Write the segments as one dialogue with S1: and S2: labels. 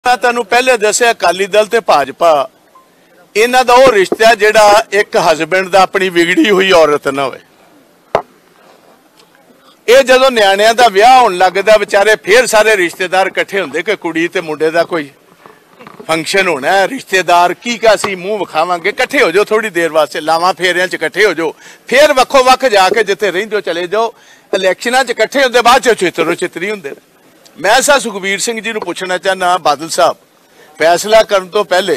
S1: मैं तुहानूं पहले दस्सिया अकाली दल ते भाजपा इन्हां दा ओह रिश्ता है जिहड़ा एक हसबैंड दा अपनी विगड़ी हुई औरत ना होवे। ये जदों न्याणियां दा विआह होण लगदा बेचारे फिर सारे रिश्तेदार इकट्ठे हुंदे कि कुड़ी ते मुंडे दा कोई फंक्शन होना है, रिश्तेदार की सी मूँह विखावांगे, इकट्ठे हो जाओ थोड़ी देर वास्ते, लावां फेरियां च इकट्ठे हो जाओ, फिर वक्खो वक्ख जाके जिथे रहिंदे हो चले जाओ, इलैक्शनां च इकट्ठे होंदे बाद च चित्तरो चित्तरी हुंदे। मैं सा सुखबीर सिंह जी नूं पुछना चाहना, बादल साहब फैसला करन तो पहले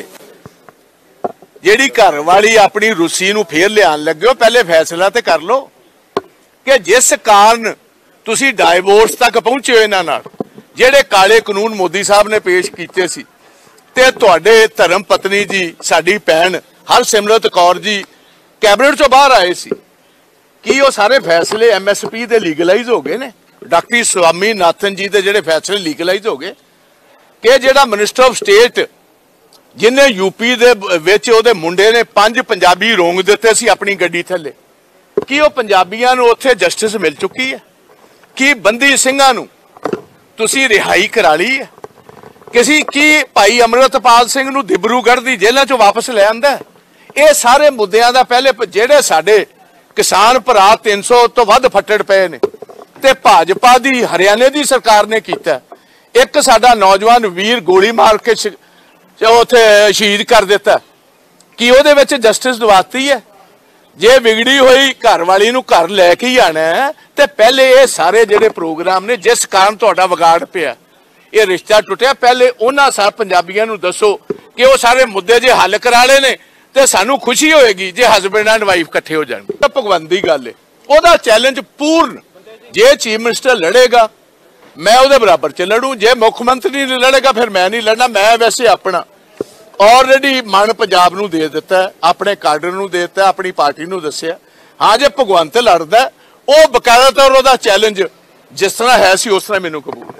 S1: जिहड़ी घर वाली अपनी रुसी नूं फेर लियान लगे हो, पहले फैसला तो कर लो कि जिस कारण तुसी डाइवोर्स तक पहुंचे हो, इन्हां नाल जिहड़े काले कानून मोदी साहब ने पेश कीते सी ते तुहाडे धर्म पत्नी जी साडी भैन हरसिमरत कौर जी कैबिनेट चों बाहर आए सी, की वो सारे फैसले MSP दे लीगलाइज हो गए ने? डॉक्टर स्वामीनाथन जी के जिहड़े फैसले लीगलाइज हो गए कि जिहड़ा मिनिस्टर ऑफ स्टेट जिन्हें यूपी दे विच उहदे मुंडे ने 5 पंजाबी रोंग दिते सी अपनी गड्डी थल्ले, की वो पंजाबियां नूं उत्थे जस्टिस मिल चुकी है? कि बंदी सिंघां नूं तुसीं रिहाई करा ली है? किसी की भाई अमृतपाल सिंह नूं दिब्रूगढ़ दी जेलां चों वापस लै आंदा? ये सारे मुद्दिआं दा पहले जिहड़े साडे किसान भरा 300 तो वध फट्टड़ पए ने ते भाजपा दी हरियाणे दी सरकार ने कीता। एक साडा नौजवान वीर गोली मार के उत्थे शहीद कर दिता, कि उहदे विच जस्टिस दवाती है? जे बिगड़ी हुई घर वाली नूं घर लैके ही आना है ते पहले ये सारे जिहड़े प्रोग्राम ने जिस कारण तुहाडा विगाड़ पिया, ये रिश्ता टुटिया, पहले उन्हां सारे पंजाबियां नूं दसो कि वो सारे मुद्दे जे हल करा ले ने ते सानूं खुशी होएगी जे हसबैंड एंड वाइफ इकट्ठे हो जाणगे। भगवंत दी गल है, उहदा चैलेंज पूर्ण, जे चीफ मिनिस्टर लड़ेगा मैं उहदे बराबर च लड़ूं, जे मुख्यमंत्री नहीं लड़ेगा फिर मैं नहीं लड़ना। मैं वैसे अपना ऑलरेडी मन पंजाब नूं दे दिता है, अपने काडर नूं दे दिता, अपनी पार्टी नूं दस्सिया। हाँ, जे भगवंत लड़दा वो बकायदा तौर उहदा चैलेंज जिस तरह है सी उस तरह मैनूं कबूल।